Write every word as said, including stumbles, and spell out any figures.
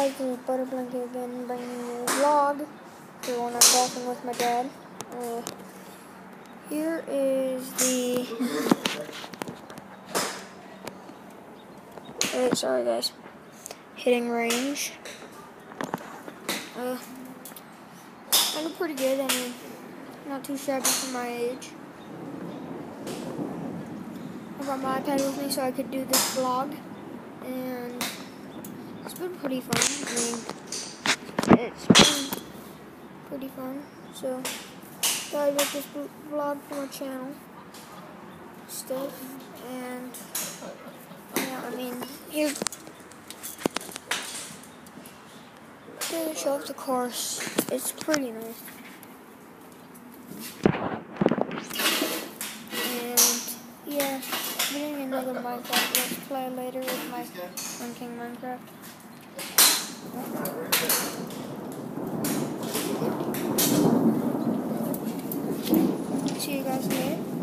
guys, this is Butterblanket again, bringing you a vlog for when I'm golfing with my dad. Uh, here is the, uh, sorry guys, hitting range. Uh, kind of pretty good, I mean, not too shabby for my age. I brought my iPad with me so I could do this vlog, and it's been pretty fun. I mean, it's been pretty fun. So, thought I'd make this vlog for my channel stuff, and yeah, I mean, here, to show off the course. It's pretty nice. And yeah, I'm doing another Minecraft Let's Play later with my One King Minecraft. See you guys later.